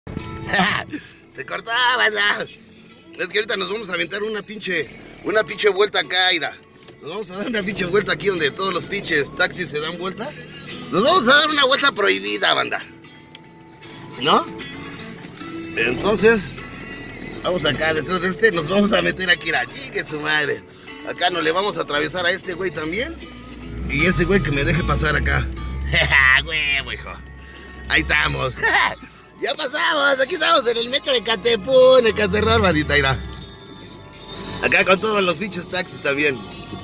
Se cortó, banda. Es que ahorita nos vamos a aventar una pinche vuelta acá, ira. Nos vamos a dar una pinche vuelta aquí donde todos los pinches taxis se dan vuelta. Nos vamos a dar una vuelta prohibida, banda, ¿no? Entonces, vamos acá detrás de este, nos vamos a meter aquí, ira. Que su madre. Acá nos le vamos a atravesar a este güey también. Y ese güey que me deje pasar acá. Güey, hijo. Ahí estamos. Ya pasamos, aquí estamos en el metro de Catepún, en Caterror, bandita, irá. Acá con todos los pinches taxis también.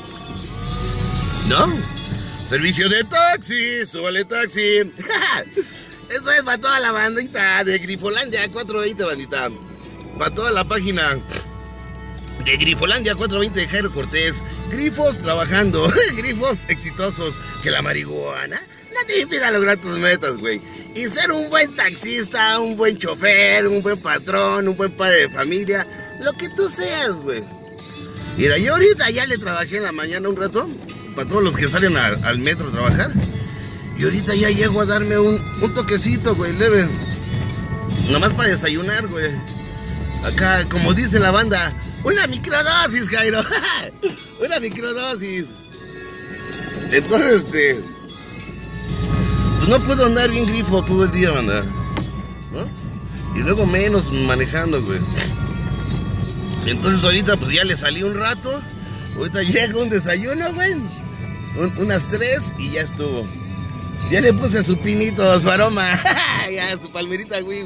¿No? Servicio de taxi, súbale taxi. Esto es para toda la bandita de Grifolandia 420, bandita. Para toda la página de Grifolandia 420 de Jairo Cortés. Grifos trabajando, grifos exitosos. Que la marihuana no te impida lograr tus metas, güey. Y ser un buen taxista, un buen chofer, un buen patrón, un buen padre de familia. Lo que tú seas, güey. Mira, yo ahorita ya le trabajé en la mañana un rato. Para todos los que salen al metro a trabajar. Y ahorita ya llego a darme un toquecito, güey, leve. Nomás para desayunar, güey. Acá, como dice la banda, una microdosis, Jairo. Una microdosis. Entonces, pues no puedo andar bien grifo todo el día, banda, ¿no? Y luego menos manejando, güey. Entonces ahorita pues ya le salí un rato. Ahorita llega un desayuno, güey. Unas 3 y ya estuvo. Ya le puse su pinito, su aroma. Ya, su palmerita, güey.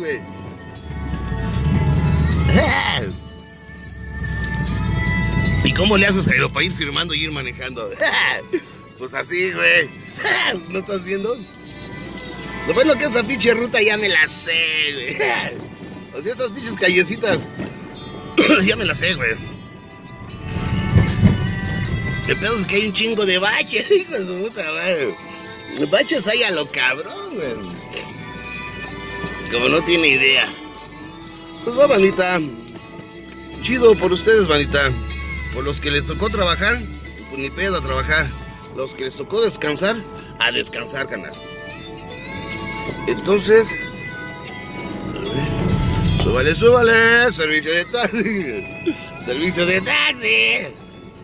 ¿Y cómo le haces, Jairo, para ir firmando y ir manejando? Pues así, güey. ¿No estás viendo? Lo bueno que esa pinche ruta ya me la sé, güey. O sea, estas pinches callecitas ya me la sé, güey. El pedo es que hay un chingo de baches, hijo de su puta madre. Baches hay a lo cabrón, güey. Como no tiene idea. Pues va, bandita. Chido por ustedes, bandita. Por los que les tocó trabajar, pues ni pedo a trabajar. Los que les tocó descansar, a descansar, canal. Entonces, súbale, servicio de taxi. Servicio de taxi.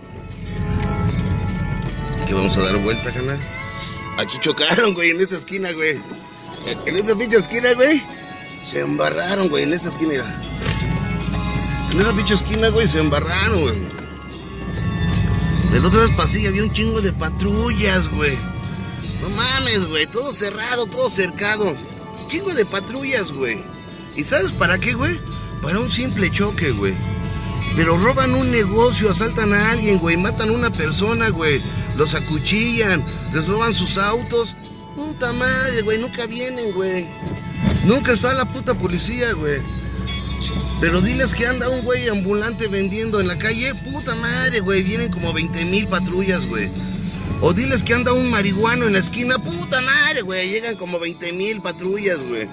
Que vamos a dar vuelta, canal. Aquí chocaron, güey, en esa esquina, güey. En esa pinche esquina, güey. Se embarraron, güey, en esa esquina, mira. En esa pinche esquina, güey, se embarraron, güey. Del otro lado pasillo había un chingo de patrullas, güey. No mames, güey, todo cerrado, todo cercado. Chingo de patrullas, güey. ¿Y sabes para qué, güey? Para un simple choque, güey. Pero roban un negocio, asaltan a alguien, güey. Matan a una persona, güey. Los acuchillan, les roban sus autos. Puta madre, güey, nunca vienen, güey. Nunca está la puta policía, güey. Pero diles que anda un güey ambulante vendiendo en la calle. Puta madre, güey, vienen como 20,000 patrullas, güey. O diles que anda un marihuano en la esquina. Puta madre, güey, llegan como 20,000 patrullas, güey.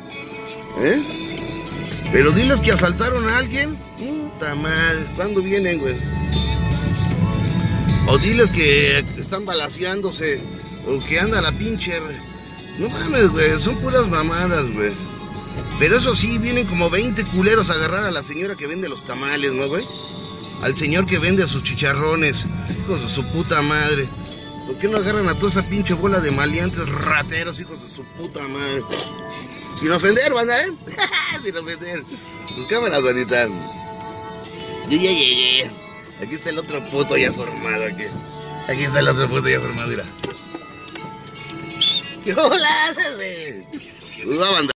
Pero diles que asaltaron a alguien. Puta madre, ¿cuándo vienen, güey? O diles que están balaceándose. O que anda la pinche... No mames, güey, son puras mamadas, güey. Pero eso sí, vienen como 20 culeros a agarrar a la señora que vende los tamales, ¿no, güey? Al señor que vende sus chicharrones. Hijos de su puta madre. ¿Por qué no agarran a toda esa pinche bola de maleantes rateros, hijos de su puta madre? Sin ofender, banda, ¿eh? Sin ofender. Pues cámaras, bandita. Yo ya llegué. Aquí está el otro puto ya formado, aquí. Aquí está el otro puto ya formado, mira. ¡Hola, güey! Pues va, banda.